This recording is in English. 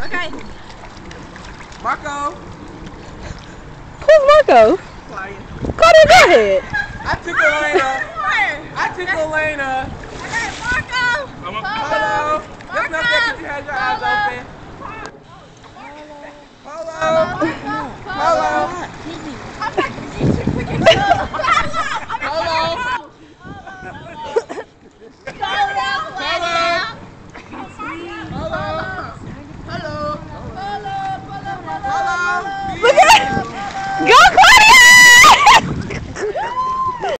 Okay. Marco. Who's Marco? Flying. Carter, go ahead. I took Elena. I took Elena. Okay, Marco. Hello. Just not there because you had your eyes open. Hello. Hello.